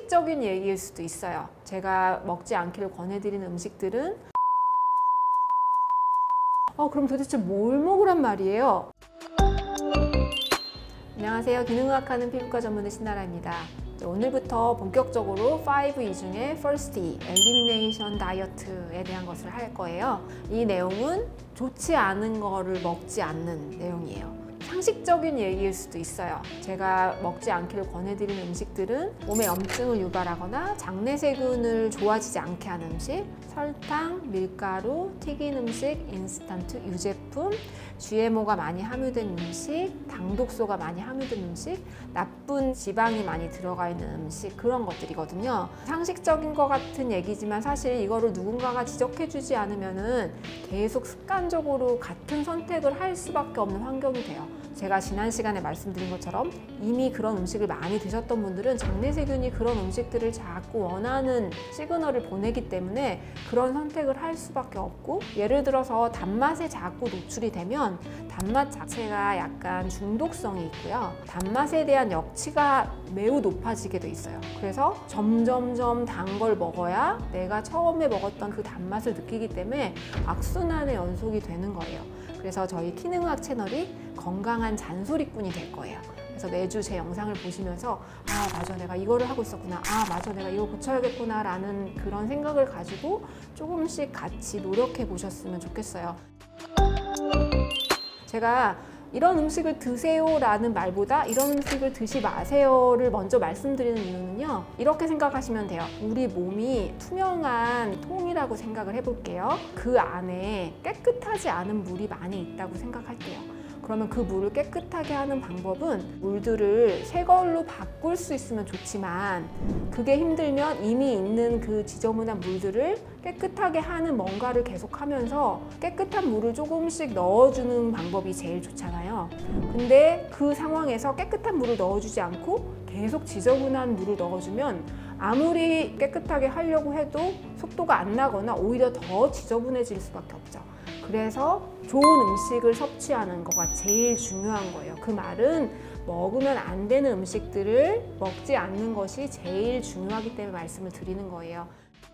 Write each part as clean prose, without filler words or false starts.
상식적인 얘기일 수도 있어요. 제가 먹지 않기를 권해드리는 음식들은 그럼 도대체 뭘 먹으란 말이에요? 안녕하세요. 기능의학하는 피부과 전문의 신나라입니다. 오늘부터 본격적으로 5E 중에 First E, Elimination Diet에 대한 것을 할 거예요. 이 내용은 좋지 않은 거를 먹지 않는 내용이에요. 상식적인 얘기일 수도 있어요. 제가 먹지 않기를 권해드리는 음식들은 몸에 염증을 유발하거나 장내 세균을 좋아지지 않게 하는 음식, 설탕, 밀가루, 튀긴 음식, 인스턴트, 유제품, GMO가 많이 함유된 음식, 당독소가 많이 함유된 음식, 나쁜 지방이 많이 들어가 있는 음식, 그런 것들이거든요. 상식적인 것 같은 얘기지만 사실 이거를 누군가가 지적해주지 않으면은 계속 습관적으로 같은 선택을 할 수밖에 없는 환경이 돼요. 제가 지난 시간에 말씀드린 것처럼 이미 그런 음식을 많이 드셨던 분들은 장내 세균이 그런 음식들을 자꾸 원하는 시그널을 보내기 때문에 그런 선택을 할 수밖에 없고, 예를 들어서 단맛에 자꾸 노출이 되면 단맛 자체가 약간 중독성이 있고요. 단맛에 대한 역치가 매우 높아지게 돼 있어요. 그래서 점점점 단 걸 먹어야 내가 처음에 먹었던 그 단맛을 느끼기 때문에 악순환의 연속이 되는 거예요. 그래서 저희 기능의학 채널이 건강한 잔소리꾼이 될 거예요. 그래서 매주 제 영상을 보시면서 맞아, 내가 이거를 하고 있었구나, 맞아, 내가 이거 고쳐야겠구나 라는 그런 생각을 가지고 조금씩 같이 노력해 보셨으면 좋겠어요. 제가 이런 음식을 드세요 라는 말보다 이런 음식을 드시 마세요를 먼저 말씀드리는 이유는요, 이렇게 생각하시면 돼요. 우리 몸이 투명한 통이라고 생각을 해볼게요. 그 안에 깨끗하지 않은 물이 많이 있다고 생각할게요. 그러면 그 물을 깨끗하게 하는 방법은 물들을 새 걸로 바꿀 수 있으면 좋지만, 그게 힘들면 이미 있는 그 지저분한 물들을 깨끗하게 하는 뭔가를 계속하면서 깨끗한 물을 조금씩 넣어주는 방법이 제일 좋잖아요. 근데 그 상황에서 깨끗한 물을 넣어주지 않고 계속 지저분한 물을 넣어주면 아무리 깨끗하게 하려고 해도 속도가 안 나거나 오히려 더 지저분해질 수밖에 없죠. 그래서 좋은 음식을 섭취하는 거가 제일 중요한 거예요. 그 말은 먹으면 안 되는 음식들을 먹지 않는 것이 제일 중요하기 때문에 말씀을 드리는 거예요.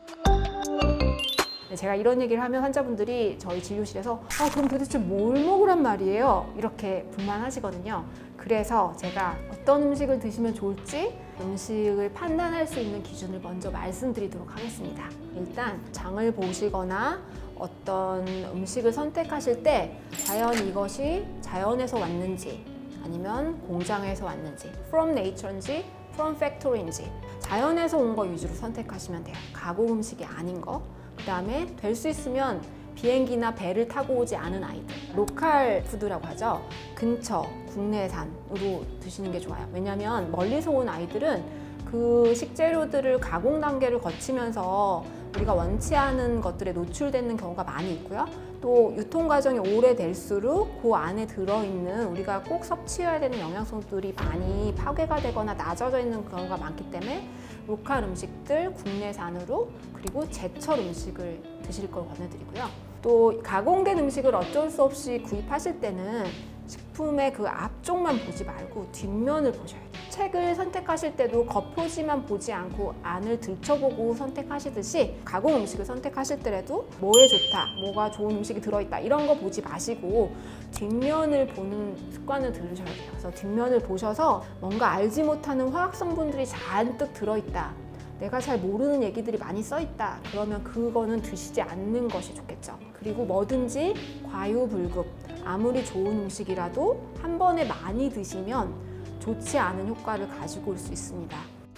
제가 이런 얘기를 하면 환자분들이 저희 진료실에서 그럼 도대체 뭘 먹으란 말이에요? 이렇게 불만하시거든요. 그래서 제가 어떤 음식을 드시면 좋을지 음식을 판단할 수 있는 기준을 먼저 말씀드리도록 하겠습니다. 일단 장을 보시거나 어떤 음식을 선택하실 때 과연 이것이 자연에서 왔는지 아니면 공장에서 왔는지, from nature인지 from factory인지, 자연에서 온 거 위주로 선택하시면 돼요. 가공 음식이 아닌 거. 그 다음에 될 수 있으면 비행기나 배를 타고 오지 않은 아이들, 로컬 푸드라고 하죠. 근처 국내산으로 드시는 게 좋아요. 왜냐하면 멀리서 온 아이들은 그 식재료들을 가공 단계를 거치면서 우리가 원치 않은 것들에 노출되는 경우가 많이 있고요. 또 유통 과정이 오래될수록 그 안에 들어있는 우리가 꼭 섭취해야 되는 영양소들이 많이 파괴가 되거나 낮아져 있는 경우가 많기 때문에 로컬 음식들 국내산으로, 그리고 제철 음식을 드실 걸 권해드리고요. 또 가공된 음식을 어쩔 수 없이 구입하실 때는 식품의 그 앞쪽만 보지 말고 뒷면을 보셔야 돼요. 책을 선택하실 때도 겉표지만 보지 않고 안을 들춰보고 선택하시듯이 가공 음식을 선택하실 때라도 뭐에 좋다, 뭐가 좋은 음식이 들어있다 이런 거 보지 마시고 뒷면을 보는 습관을 들으셔야 돼요. 그래서 뒷면을 보셔서 뭔가 알지 못하는 화학 성분들이 잔뜩 들어있다, 내가 잘 모르는 얘기들이 많이 써있다, 그러면 그거는 드시지 않는 것이 좋겠죠. 그리고 뭐든지 과유불급, 아무리 좋은 음식이라도 한 번에 많이 드시면 좋지 않은 효과를 가지고 올 수 있습니다.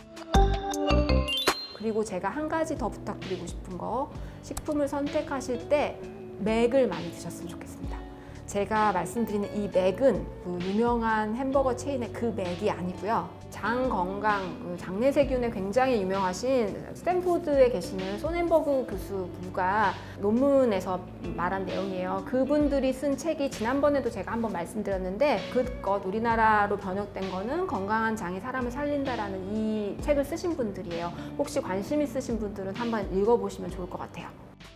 그리고 제가 한 가지 더 부탁드리고 싶은 거, 식품을 선택하실 때 맥을 많이 드셨으면 좋겠습니다. 제가 말씀드리는 이 맥은 그 유명한 햄버거 체인의 그 맥이 아니고요. 장 건강, 장내 세균에 굉장히 유명하신 스탠포드에 계시는 소넨버그 교수부가 논문에서 말한 내용이에요. 그분들이 쓴 책이 지난번에도 제가 한번 말씀드렸는데, 그것 우리나라로 번역된 거는 건강한 장이 사람을 살린다라는 이 책을 쓰신 분들이에요. 혹시 관심 있으신 분들은 한번 읽어보시면 좋을 것 같아요.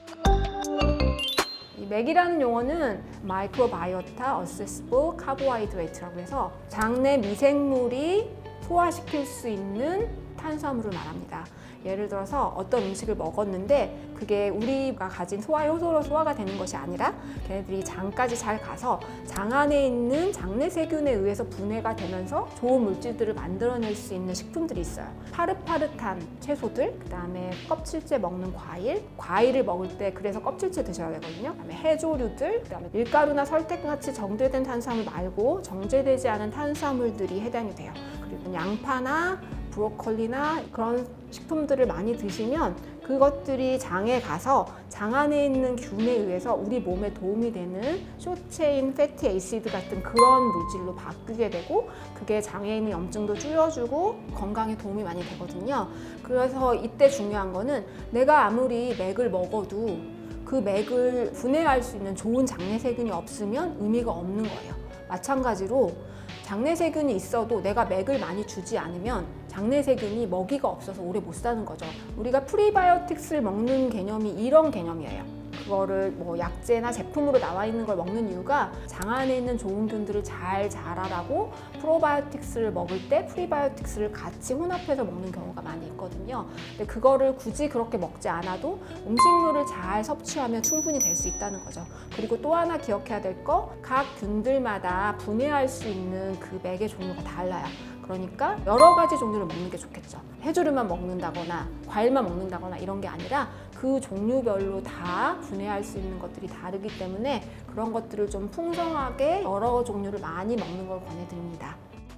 이 맥이라는 용어는 마이크로바이오타 어세시블 카보하이드레이트라고 해서 장내 미생물이 소화시킬 수 있는 탄수화물을 말합니다. 예를 들어서 어떤 음식을 먹었는데 그게 우리가 가진 소화 효소로 소화가 되는 것이 아니라 걔네들이 장까지 잘 가서 장 안에 있는 장내 세균에 의해서 분해가 되면서 좋은 물질들을 만들어낼 수 있는 식품들이 있어요. 파릇파릇한 채소들, 그 다음에 껍질째 먹는 과일을 먹을 때 그래서 껍질째 드셔야 되거든요. 그 다음에 해조류들, 그 다음에 밀가루나 설탕같이 정제된 탄수화물 말고 정제되지 않은 탄수화물들이 해당이 돼요. 그리고 양파나 브로콜리나 그런 식품들을 많이 드시면 그것들이 장에 가서 장 안에 있는 균에 의해서 우리 몸에 도움이 되는 숏체인 패티 에이시드 같은 그런 물질로 바뀌게 되고 그게 장에 있는 염증도 줄여주고 건강에 도움이 많이 되거든요. 그래서 이때 중요한 거는 내가 아무리 맥을 먹어도 그 맥을 분해할 수 있는 좋은 장내 세균이 없으면 의미가 없는 거예요. 마찬가지로 장내 세균이 있어도 내가 맥을 많이 주지 않으면 장내 세균이 먹이가 없어서 오래 못 사는 거죠. 우리가 프리바이오틱스를 먹는 개념이 이런 개념이에요. 그거를 뭐 약재나 제품으로 나와 있는 걸 먹는 이유가 장 안에 있는 좋은 균들을 잘 자라라고 프로바이오틱스를 먹을 때 프리바이오틱스를 같이 혼합해서 먹는 경우가 많이 있거든요. 근데 그거를 굳이 그렇게 먹지 않아도 음식물을 잘 섭취하면 충분히 될 수 있다는 거죠. 그리고 또 하나 기억해야 될 거, 각 균들마다 분해할 수 있는 그 맥의 종류가 달라요. 그러니까 여러 가지 종류를 먹는 게 좋겠죠. 해조류만 먹는다거나 과일만 먹는다거나 이런 게 아니라 그 종류별로 다 분해할 수 있는 것들이 다르기 때문에 그런 것들을 좀 풍성하게 여러 종류를 많이 먹는 걸 권해드립니다.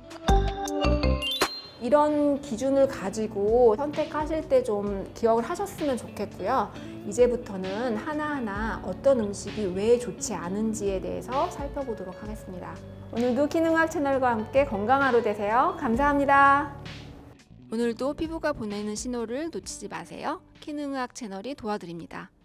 이런 기준을 가지고 선택하실 때 좀 기억을 하셨으면 좋겠고요. 이제부터는 하나하나 어떤 음식이 왜 좋지 않은지에 대해서 살펴보도록 하겠습니다. 오늘도 키능의학 채널과 함께 건강한 하루 되세요. 감사합니다. 오늘도 피부가 보내는 신호를 놓치지 마세요. 키능의학 채널이 도와드립니다.